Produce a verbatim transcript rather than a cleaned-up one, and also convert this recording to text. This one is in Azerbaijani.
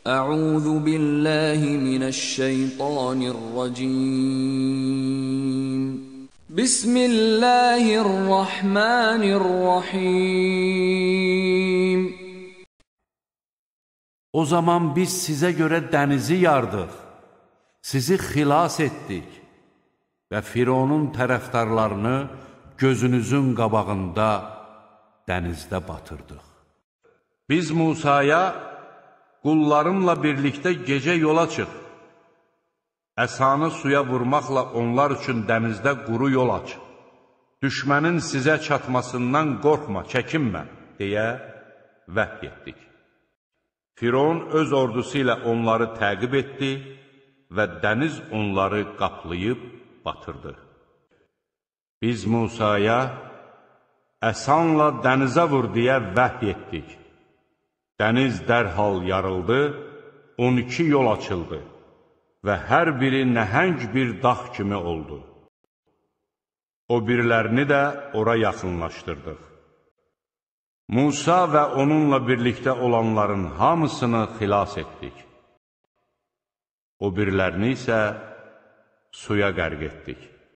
أعوذ بالله من الشيطان الرجيم بسم الله الرحمن الرحيم O zaman biz sizə görə dənizi yardıq, sizi xilas etdik və Fironun tərəfdarlarını gözünüzün qabağında dənizdə batırdıq. Biz Musaya, qullarımla birlikdə gecə yola çıx, əsanı suya vurmaqla onlar üçün dənizdə quru yol aç, düşmənin sizə çatmasından qorxma, çəkinmə, deyə vəhy etdik. Firon öz ordusu ilə onları təqib etdi və dəniz onları qaplayıb batırdı. Biz Musaya, əsanla dənizə vur deyə vəhy etdik. Dəniz dərhal yarıldı, on iki yol açıldı və hər biri nəhəng bir dağ kimi oldu. O birilərini də ora yaxınlaşdırdıq. Musa və onunla birlikdə olanların hamısını xilas etdik. O birilərini isə suya qərq etdik.